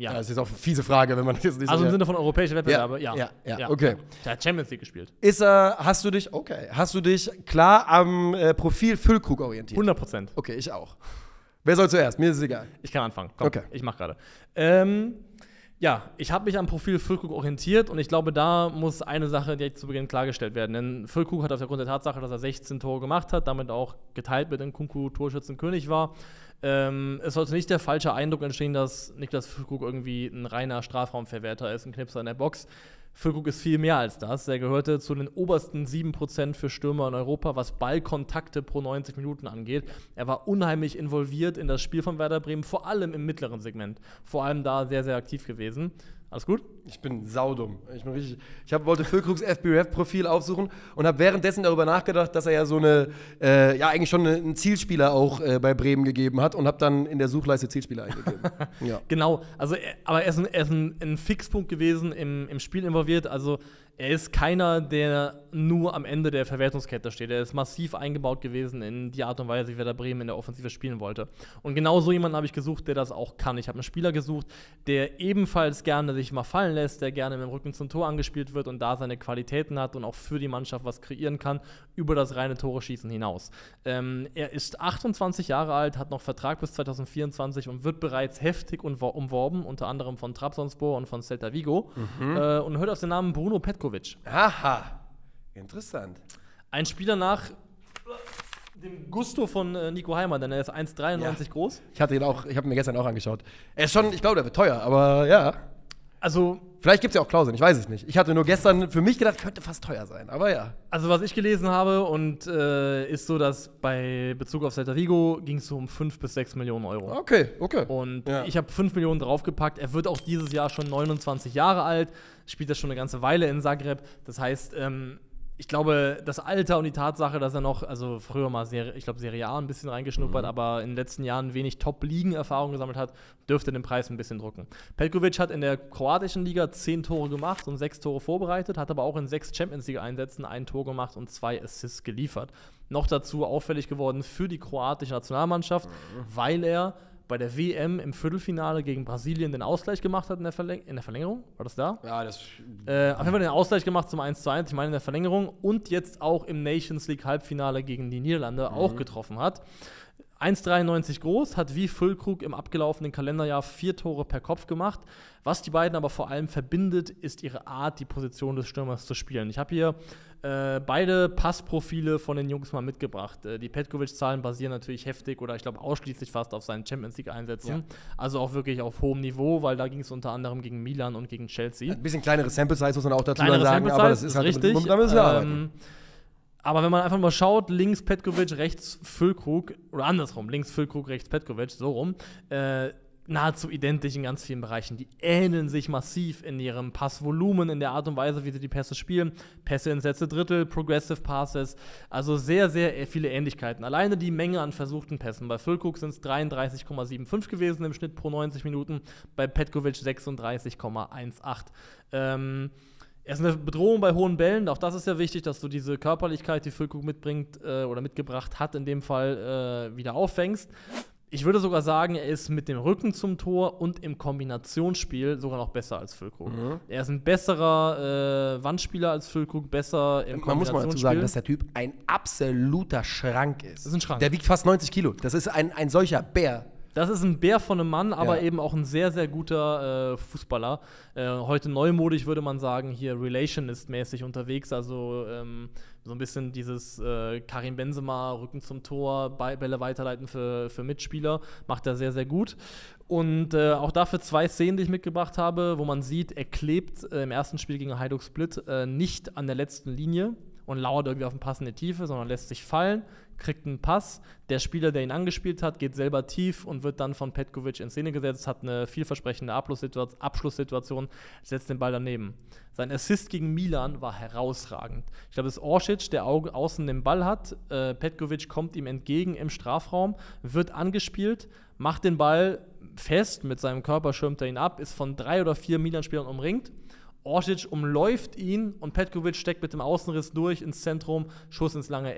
Ja. Das ist auch eine fiese Frage, wenn man das nicht Also so im Sinne von europäischer Wettbewerbe, ja. Ja, ja, ja. okay. Der hat Champions League gespielt. Ist er, hast du dich, okay, hast du dich klar am äh, Profil Füllkrug orientiert? hundert Prozent. Okay, ich auch. Wer soll zuerst? Mir ist es egal. Ich kann anfangen. Komm, okay. Ich mach gerade. Ähm, ja, ich habe mich am Profil Füllkrug orientiert und ich glaube, da muss eine Sache direkt zu Beginn klargestellt werden. Denn Füllkrug hat aufgrund der Tatsache, dass er sechzehn Tore gemacht hat, damit auch geteilt mit Nkunku Torschützenkönig war. Ähm, es sollte nicht der falsche Eindruck entstehen, dass Niklas Füllkrug irgendwie ein reiner Strafraumverwerter ist, ein Knipser in der Box. Füllkrug ist viel mehr als das. Er gehörte zu den obersten sieben Prozent für Stürmer in Europa, was Ballkontakte pro neunzig Minuten angeht. Er war unheimlich involviert in das Spiel von Werder Bremen, vor allem im mittleren Segment. Vor allem da sehr, sehr aktiv gewesen. Alles gut? Ich bin saudumm. Ich bin richtig. Ich hab, wollte Füllkrugs F B R F-Profil aufsuchen und habe währenddessen darüber nachgedacht, dass er ja so eine, äh, ja eigentlich schon einen Zielspieler auch äh, bei Bremen gegeben hat und habe dann in der Suchleiste Zielspieler eingegeben. Ja. Genau, also er, aber er ist, ein, er ist ein, ein Fixpunkt gewesen, im, im Spiel involviert. Also er ist keiner, der nur am Ende der Verwertungskette steht. Er ist massiv eingebaut gewesen in die Art und Weise, wie Werder Bremen in der Offensive spielen wollte. Und genau so jemanden habe ich gesucht, der das auch kann. Ich habe einen Spieler gesucht, der ebenfalls gerne sich mal fallen lässt, der gerne mit dem Rücken zum Tor angespielt wird und da seine Qualitäten hat und auch für die Mannschaft was kreieren kann, über das reine Tore-Schießen hinaus. Ähm, er ist achtundzwanzig Jahre alt, hat noch Vertrag bis zwanzig vierundzwanzig und wird bereits heftig umworben, unter anderem von Trabzonspor und von Celta Vigo. Mhm. Äh, und hört auf den Namen Bruno Petkovic. Aha, interessant. Ein Spieler nach dem Gusto von äh, Nico Heimann, denn er ist eins Komma dreiundneunzig ja. groß. Ich hatte ihn auch, ich habe mir gestern auch angeschaut. Er ist schon, ich glaube, der wird teuer, aber ja. Also, vielleicht gibt es ja auch Klauseln, ich weiß es nicht. Ich hatte nur gestern für mich gedacht, könnte fast teuer sein, aber ja. Also, was ich gelesen habe, und äh, ist so, dass bei Bezug auf Celta Vigo ging es so um fünf bis sechs Millionen Euro. Okay, okay. Und ja. ich habe fünf Millionen draufgepackt. Er wird auch dieses Jahr schon neunundzwanzig Jahre alt, spielt das schon eine ganze Weile in Zagreb. Das heißt, ähm, ich glaube, das Alter und die Tatsache, dass er noch, also früher mal, Serie, ich glaube, Serie A ein bisschen reingeschnuppert, mhm. aber in den letzten Jahren wenig Top-Ligen-Erfahrung gesammelt hat, dürfte den Preis ein bisschen drücken. Petkovic hat in der kroatischen Liga zehn Tore gemacht und sechs Tore vorbereitet, hat aber auch in sechs Champions-League-Einsätzen ein Tor gemacht und zwei Assists geliefert. Noch dazu auffällig geworden für die kroatische Nationalmannschaft, mhm. weil er bei der W M im Viertelfinale gegen Brasilien den Ausgleich gemacht hat in der, Verläng- in der Verlängerung. War das da? Ja, das. Äh, auf jeden Fall den Ausgleich gemacht zum eins zu eins, ich meine in der Verlängerung. Und jetzt auch im Nations League Halbfinale gegen die Niederlande mhm. auch getroffen hat. eins Komma dreiundneunzig groß, hat wie Füllkrug im abgelaufenen Kalenderjahr vier Tore per Kopf gemacht. Was die beiden aber vor allem verbindet, ist ihre Art, die Position des Stürmers zu spielen. Ich habe hier äh, beide Passprofile von den Jungs mal mitgebracht. Äh, die Petkovic-Zahlen basieren natürlich heftig oder ich glaube ausschließlich fast auf seinen Champions-League-Einsätzen. Ja. Also auch wirklich auf hohem Niveau, weil da ging es unter anderem gegen Milan und gegen Chelsea. Ein bisschen kleinere Sample-Size muss man auch dazu kleinere sagen, aber das ist, ist halt richtig. Da müssen wir arbeiten. Ähm, Aber wenn man einfach mal schaut, links Petkovic, rechts Füllkrug, oder andersrum, links Füllkrug, rechts Petkovic, so rum, äh, nahezu identisch in ganz vielen Bereichen. Die ähneln sich massiv in ihrem Passvolumen, in der Art und Weise, wie sie die Pässe spielen. Pässe ins letzte Drittel, Progressive Passes, also sehr, sehr viele Ähnlichkeiten. Alleine die Menge an versuchten Pässen. Bei Füllkrug sind es dreiunddreißig Komma fünfundsiebzig gewesen im Schnitt pro neunzig Minuten, bei Petkovic sechsunddreißig Komma achtzehn. Ähm, Er ist eine Bedrohung bei hohen Bällen. Auch das ist ja wichtig, dass du diese Körperlichkeit, die Füllkrug mitbringt äh, oder mitgebracht hat, in dem Fall äh, wieder auffängst. Ich würde sogar sagen, er ist mit dem Rücken zum Tor und im Kombinationsspiel sogar noch besser als Füllkrug. Mhm. Er ist ein besserer äh, Wandspieler als Füllkrug, besser im Man Kombinationsspiel. muss mal dazu sagen, dass der Typ ein absoluter Schrank ist. Das ist ein Schrank. Der wiegt fast neunzig Kilo. Das ist ein, ein solcher Bär. Das ist ein Bär von einem Mann, aber ja. eben auch ein sehr, sehr guter äh, Fußballer. Äh, heute neumodisch würde man sagen, hier Relationist-mäßig unterwegs, also ähm, so ein bisschen dieses äh, Karim Benzema, Rücken zum Tor, Bälle weiterleiten für, für Mitspieler, macht er sehr, sehr gut. Und äh, auch dafür zwei Szenen, die ich mitgebracht habe, wo man sieht, er klebt äh, im ersten Spiel gegen Hajduk Split äh, nicht an der letzten Linie und lauert irgendwie auf eine passende Tiefe, sondern lässt sich fallen, kriegt einen Pass. Der Spieler, der ihn angespielt hat, geht selber tief und wird dann von Petkovic in Szene gesetzt, hat eine vielversprechende Abschlusssituation, setzt den Ball daneben. Sein Assist gegen Milan war herausragend. Ich glaube, es ist Orsic, der Auge außen den Ball hat. Äh, Petkovic kommt ihm entgegen im Strafraum, wird angespielt, macht den Ball fest, mit seinem Körper schirmt er ihn ab, ist von drei oder vier Milan-Spielern umringt. Orsic umläuft ihn und Petkovic steckt mit dem Außenriss durch ins Zentrum, Schuss ins lange Eck,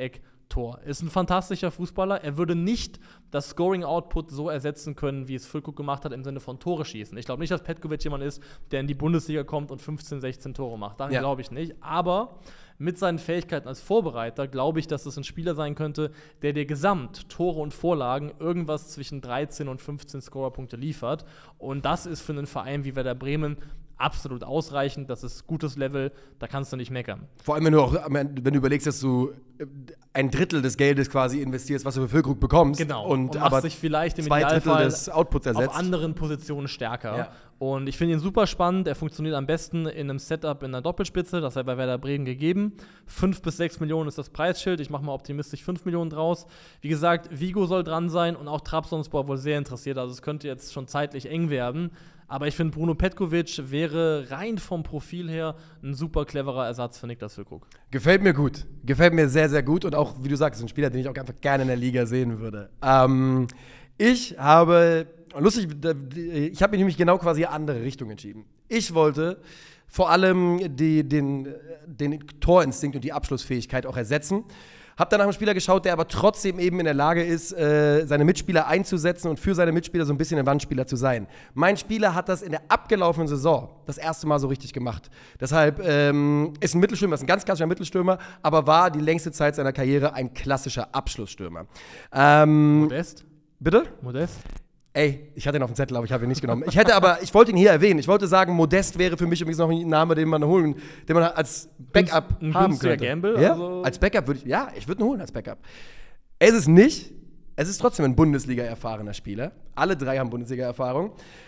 Tor. Ist ein fantastischer Fußballer. Er würde nicht das Scoring-Output so ersetzen können, wie es Füllkrug gemacht hat, im Sinne von Tore schießen. Ich glaube nicht, dass Petkovic jemand ist, der in die Bundesliga kommt und fünfzehn, sechzehn Tore macht. Daran ja. glaube ich nicht. Aber mit seinen Fähigkeiten als Vorbereiter glaube ich, dass es ein Spieler sein könnte, der dir gesamt Tore und Vorlagen irgendwas zwischen dreizehn und fünfzehn Scorerpunkte liefert. Und das ist für einen Verein wie Werder Bremen absolut ausreichend, das ist gutes Level, da kannst du nicht meckern. Vor allem, wenn du auch, wenn du überlegst, dass du ein Drittel des Geldes quasi investierst, was du für Füllkrug bekommst. Genau, und, und aber machst dich vielleicht im zwei Idealfall Drittel des Outputs ersetzt. Auf anderen Positionen stärker. Ja. Und ich finde ihn super spannend, er funktioniert am besten in einem Setup in einer Doppelspitze, das hat bei Werder Bremen gegeben. Fünf bis sechs Millionen ist das Preisschild, ich mache mal optimistisch fünf Millionen draus. Wie gesagt, Vigo soll dran sein und auch Trabzonspor wohl sehr interessiert, also es könnte jetzt schon zeitlich eng werden. Aber ich finde, Bruno Petkovic wäre rein vom Profil her ein super cleverer Ersatz für Niklas Füllkrug. Gefällt mir gut. Gefällt mir sehr, sehr gut. Und auch, wie du sagst, ein Spieler, den ich auch einfach gerne in der Liga sehen würde. Ähm, ich habe, lustig, ich habe mich nämlich genau quasi in eine andere Richtung entschieden. Ich wollte vor allem die, den, den Torinstinkt und die Abschlussfähigkeit auch ersetzen. Hab dann nach einem Spieler geschaut, der aber trotzdem eben in der Lage ist, äh, seine Mitspieler einzusetzen und für seine Mitspieler so ein bisschen ein Wandspieler zu sein. Mein Spieler hat das in der abgelaufenen Saison das erste Mal so richtig gemacht. Deshalb ähm, ist ein Mittelstürmer, ist ein ganz klassischer Mittelstürmer, aber war die längste Zeit seiner Karriere ein klassischer Abschlussstürmer. Ähm, Modest? Bitte? Modest? Ey, ich hatte ihn auf dem Zettel, aber ich habe ihn nicht genommen. Ich hätte aber, ich wollte ihn hier erwähnen. Ich wollte sagen, Modest wäre für mich übrigens noch ein Name, den man holen, den man als Backup ein haben könnte. Gamble, ja? also Als Backup würde ich, ja, ich würde ihn holen als Backup. Es ist nicht, es ist trotzdem ein Bundesliga-erfahrener Spieler. Alle drei haben Bundesliga-Erfahrung.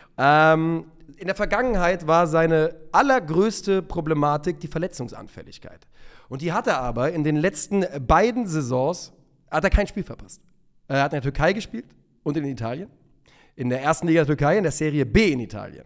Ähm, in der Vergangenheit war seine allergrößte Problematik die Verletzungsanfälligkeit. Und die hat er aber in den letzten beiden Saisons, hat er kein Spiel verpasst. Er hat in der Türkei gespielt und in Italien. In der ersten Liga der Türkei, in der Serie B in Italien.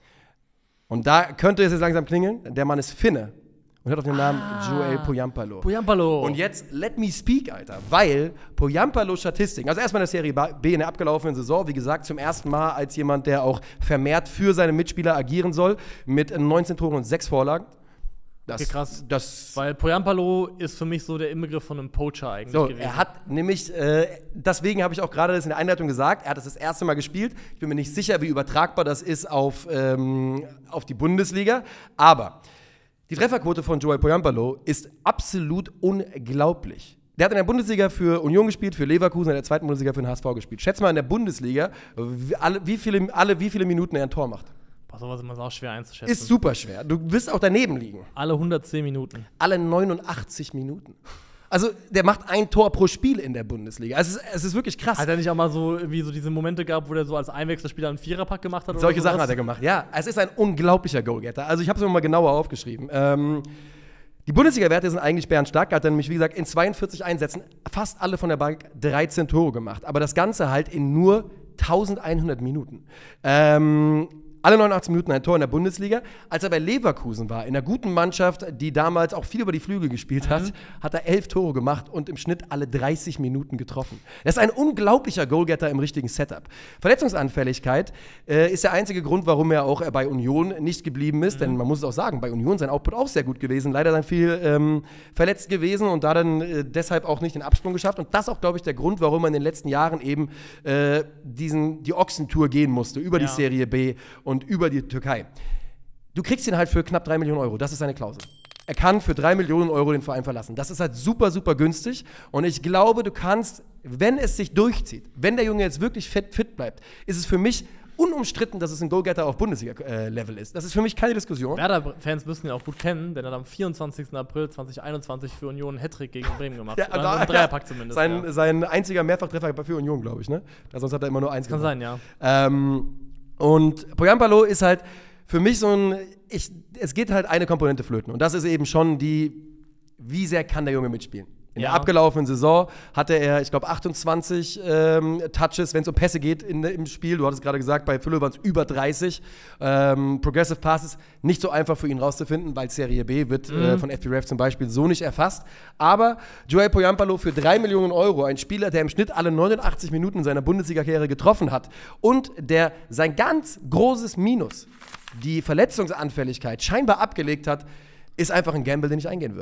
Und da könnte es jetzt langsam klingeln. Der Mann ist Finne und hat auf den Namen ah, Joel Pohjanpalo. Pohjanpalo. Und jetzt let me speak, Alter, weil Pohjanpalos Statistiken, also erstmal in der Serie B in der abgelaufenen Saison, wie gesagt, zum ersten Mal als jemand, der auch vermehrt für seine Mitspieler agieren soll, mit neunzehn Toren und sechs Vorlagen. Das, okay, krass. Das Weil Pohjanpalo ist für mich so der Inbegriff von einem Poacher eigentlich so, gewesen. Er hat nämlich, äh, deswegen habe ich auch gerade das in der Einleitung gesagt, er hat das das erste Mal gespielt. Ich bin mir nicht sicher, wie übertragbar das ist auf, ähm, auf die Bundesliga. Aber die Trefferquote von Joel Pohjanpalo ist absolut unglaublich. Der hat in der Bundesliga für Union gespielt, für Leverkusen, in der zweiten Bundesliga für den H S V gespielt. Schätz mal in der Bundesliga, wie, alle, wie, viele, alle, wie viele Minuten er ein Tor macht. Sowas ist immer auch schwer einzuschätzen. Ist super schwer. Du wirst auch daneben liegen. Alle hundertzehn Minuten. Alle neunundachtzig Minuten. Also, der macht ein Tor pro Spiel in der Bundesliga. Es ist, es ist wirklich krass. Hat er nicht auch mal so, wie so diese Momente gehabt, wo der so als Einwechselspieler einen Viererpack gemacht hat? Solche oder Sachen hat er gemacht, ja. Es ist ein unglaublicher Goalgetter. Also, ich habe es mir mal genauer aufgeschrieben. Ähm, die Bundesliga-Werte sind eigentlich bärenstark. Er hat dann nämlich, wie gesagt, in zweiundvierzig Einsätzen fast alle von der Bank dreizehn Tore gemacht. Aber das Ganze halt in nur eintausendeinhundert Minuten. Ähm... Alle neunundachtzig Minuten ein Tor in der Bundesliga. Als er bei Leverkusen war, in einer guten Mannschaft, die damals auch viel über die Flügel gespielt hat, mhm. hat er elf Tore gemacht und im Schnitt alle dreißig Minuten getroffen. Das ist ein unglaublicher Goalgetter im richtigen Setup. Verletzungsanfälligkeit äh, ist der einzige Grund, warum er auch bei Union nicht geblieben ist. Mhm. Denn man muss es auch sagen, bei Union sein Output auch sehr gut gewesen. Leider dann viel ähm, verletzt gewesen und da dann äh, deshalb auch nicht den Absprung geschafft. Und das auch, glaube ich, der Grund, warum er in den letzten Jahren eben äh, diesen, die Ochsentour gehen musste über ja. die Serie B und über die Türkei. Du kriegst ihn halt für knapp drei Millionen Euro. Das ist seine Klausel. Er kann für drei Millionen Euro den Verein verlassen. Das ist halt super, super günstig. Und ich glaube, du kannst, wenn es sich durchzieht, wenn der Junge jetzt wirklich fit, fit bleibt, ist es für mich unumstritten, dass es ein Goalgetter auf Bundesliga-Level ist. Das ist für mich keine Diskussion. Werder-Fans müssen ihn auch gut kennen, denn er hat am vierundzwanzigsten April zweitausendeinundzwanzig für Union einen Hattrick gegen Bremen gemacht. Ja, da, einen Dreierpack zumindest. Sein, ja. sein einziger Mehrfachtreffer für Union, glaube ich. Ne? Sonst hat er immer nur eins Kann gemacht. sein, ja. Ähm, Und Pohjanpalo ist halt für mich so ein, ich, es geht halt eine Komponente flöten. Und das ist eben schon die, wie sehr kann der Junge mitspielen. In ja. der abgelaufenen Saison hatte er, ich glaube, achtundzwanzig ähm, Touches, wenn es um Pässe geht in, im Spiel. Du hattest gerade gesagt, bei Fülle waren es über dreißig. Ähm, Progressive Passes, nicht so einfach für ihn rauszufinden, weil Serie B wird mhm. äh, von F B ref zum Beispiel so nicht erfasst. Aber Joel Pohjanpalo für drei Millionen Euro, ein Spieler, der im Schnitt alle neunundachtzig Minuten in seiner Bundesliga-Karriere getroffen hat und der sein ganz großes Minus, die Verletzungsanfälligkeit, scheinbar abgelegt hat, ist einfach ein Gamble, den ich eingehen würde.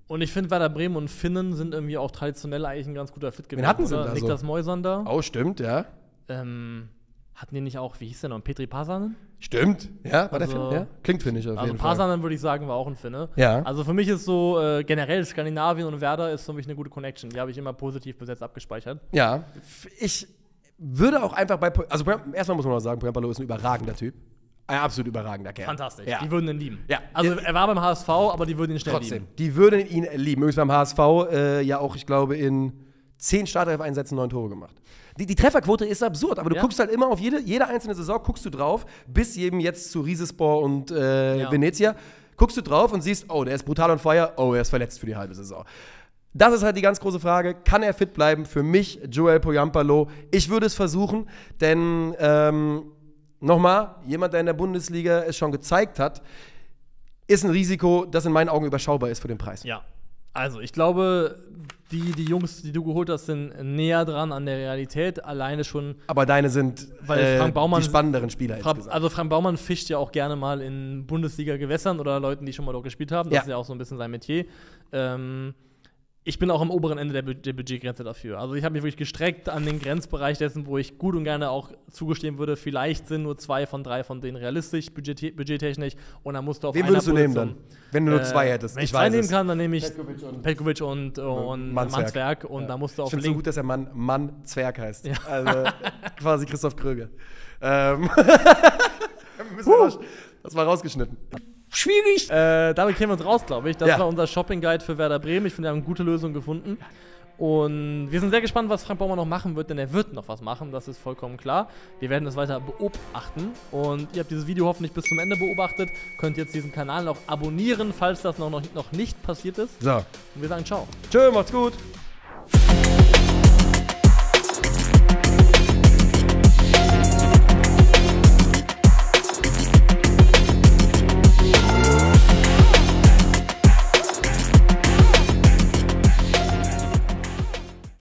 Und ich finde, Werder Bremen und Finnen sind irgendwie auch traditionell eigentlich ein ganz guter Fit gewesen. Wen hatten sie da so? Niklas Moisander. Oh, stimmt, ja. Ähm, hatten die nicht auch, wie hieß der noch, Petri Pasanen? Stimmt, ja, war Also, der Finne? Ja? Klingt finnisch auf Also jeden Fall. Pasanen würde ich sagen, war auch ein Finne. Ja. Also für mich ist so, äh, generell Skandinavien und Werder ist für mich eine gute Connection. Die habe ich immer positiv bis jetzt abgespeichert. Ja, ich würde auch einfach bei, also erstmal muss man noch sagen, Poyampalo ist ein überragender Typ. Ein absolut überragender Kerl. Fantastisch. Ja. Die würden ihn lieben. Ja. Also er war beim H S V, aber die würden ihn schnell Trotzdem, lieben. die würden ihn lieben. Übrigens beim H S V äh, ja auch, ich glaube, in zehn Startelf-Einsätzen neun Tore gemacht. Die, die Trefferquote ist absurd, aber du Ja. guckst halt immer auf jede, jede einzelne Saison, guckst du drauf, bis eben jetzt zu Rizespor und äh, Ja. Venezia, guckst du drauf und siehst, oh, der ist brutal on fire, oh, er ist verletzt für die halbe Saison. Das ist halt die ganz große Frage, kann er fit bleiben? Für mich, Joel Poyampalo, ich würde es versuchen, denn ähm, nochmal, jemand, der in der Bundesliga es schon gezeigt hat, ist ein Risiko, das in meinen Augen überschaubar ist für den Preis. Ja. Also ich glaube, die, die Jungs, die du geholt hast, sind näher dran an der Realität. Alleine schon. Aber deine sind Weil äh, Frank Baumann- die spannenderen Spieler Fra insgesamt. also Frank Baumann fischt ja auch gerne mal in Bundesliga-Gewässern oder Leuten, die schon mal dort gespielt haben. Das Ja. ist ja auch so ein bisschen sein Metier. Ähm, ich bin auch am oberen Ende der, Bu der Budgetgrenze dafür. Also ich habe mich wirklich gestreckt an den Grenzbereich dessen, wo ich gut und gerne auch zugestehen würde, vielleicht sind nur zwei von drei von denen realistisch, budget budgettechnisch. Und dann musst du auf Wen einer würdest du nehmen Position, dann? Wenn du nur äh, zwei hättest. Wenn ich, Ich zwei weiß nehmen es. kann, dann nehme ich Petkovic und- Petkovic und, und Mannswerk. Mannswerk. Und da musst du Ich auf finde es so links. gut, dass der Mann Mann Zwerg heißt. Ja. Also quasi Christoph Kröger. Ähm. Müssen wir raus- das war rausgeschnitten. Schwierig. Äh, damit kämen wir uns raus, glaube ich. Das Ja. war unser Shopping-Guide für Werder Bremen. Ich finde, wir haben eine gute Lösung gefunden. Und wir sind sehr gespannt, was Frank Baumann noch machen wird, denn er wird noch was machen, das ist vollkommen klar. Wir werden es weiter beobachten. Und ihr habt dieses Video hoffentlich bis zum Ende beobachtet. Könnt jetzt diesen Kanal noch abonnieren, falls das noch, noch, noch nicht passiert ist. So. Und wir sagen ciao. Tschö, macht's gut.